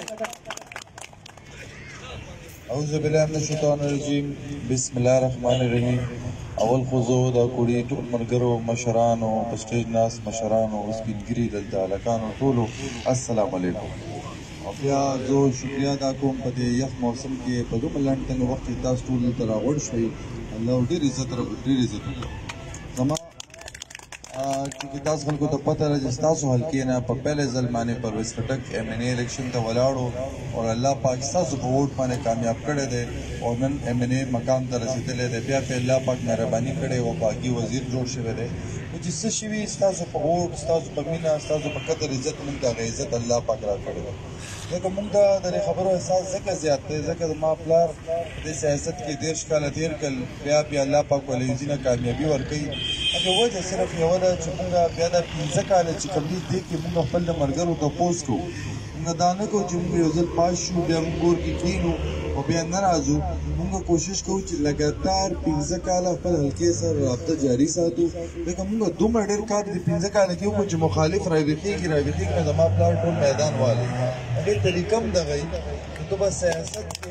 اعوذ بالله من الشیطان الرجیم بسم الله الرحمن الرحیم. اول خو زه د کوړې ټول ملګرو مشرانو په سټیج ناست مشرانو سپینګیري دلته هلکانو ټولو السلام علیکم. او بیا زه شکریه ادا کوم په دې یخ موسم کې په دومره لنډ تنګ وخت کې تاسو ټول دلته راغونډ شوئ. الله ډېر عزت وکړي. زما چونکې تاسو خلکو ته پته ده چې ستاسو حلقې نه په پهلې ځل باندې پرویز خټک ایم این اے الیکشن ته ولاړو او الله پاک ستاسو په ووټ باندې کامیاب کړی دی او نن ایم این اے مقام ته رسېدلی دی. بیا پې الله پاک مهرباني کړې او باغي وزیر جوړ شوی دی. نو چې څه شوي ستاسو په ووټ ستاسو په مینه ستاسو په قدر عزت موږ ته هغه عزت الله پاک راکړی دی. ځکه موږ ته د دې خبرو احساس ځکه زیات دی ځکه زما پلار په دې سیاست کې 30 کاله تېر کړل. بیا الله پاک ولې نه کامیابي ورکوي. هغه وجه صرف یوه ده چې موږ بیا دا 15 کاله چې کمپلیټ دی کې موږ خپل د ملګرو تپوس کوو. موږ دا نه کوو چې موږ یو ځل پاس شو بیا موږ کور کې کښېنو او بیا نه راځو. موږ کوشش کوو چې لګاتار 15 کاله خپل حلقې سره رابطه جاري ساتو. ځکه موږ دومره ډېر کار د 15 کاله کې وکړو چې مخالف راویښېږي نو زما پلار ټول میدان والي. هغې طریقه هم دغه وي چې ته به سیاست کې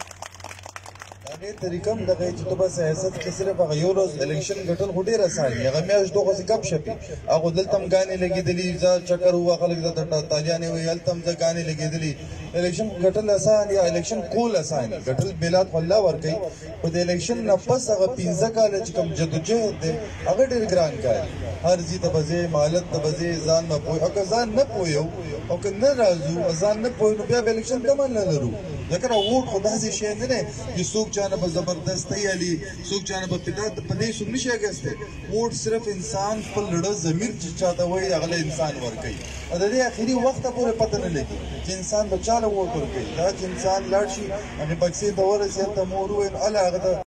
چې ته به سیاست کې صرف هغه یو ورځ الیکشن ګټل خو ډېر اسان دي. هغه میاشت دغسې ګپ شپې هغه دلته هم ګانې لګېدلي زه چکر ووه خلک درته تالیانې وایي هلته هم زه ګانې لګېدلي. الیکشن ګټل اسان یا الیکشن کول اسان دي. ګټل میلاد خو الله ورکوي. خو د الیکشن نه پس هغه 15 کاله چې کوم جدوجهد دی هغه ډېر ګران کار دی. هر ځای ته به ځې مهالت ته به ځې ځان به پوه او که ځان نه پوهیو او که نه راځو ځان نه پوهیو نو بیا به الیکشن تمه نه لرو. ځکه ووټ خو داسې شی نه دی چې څوک چا نه به زبردستۍ علي څوک چا نه به په دې څوک نشي اخیستی. ووټ صرف انسان خپل زړه ضمیر چې چاته وایي هغه له انسان ورکوي. او د دې اخري وخته پورې پته نه لګي چې انسان به چا له ووټ ورکوي. دا چې انسان لاړ شي هغې بکسې ته ورسي هلته مور ووایي نو هله هغه ته